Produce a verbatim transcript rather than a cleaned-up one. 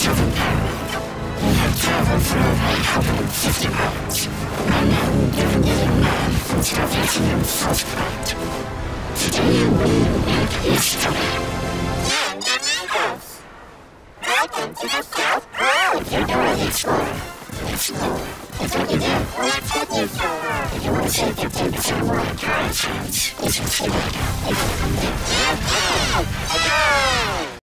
seven parallel. They have traveled for over eight hundred fifty miles. My men given the young man from starvation and frostbite. Today we make history. And amigos, welcome to the South Pole. You're Dora the Explorer. Explore. It's what you do. Well, that's what you do. If you want to save fifteen percent more on car insurance, listen to Geico. They can come there.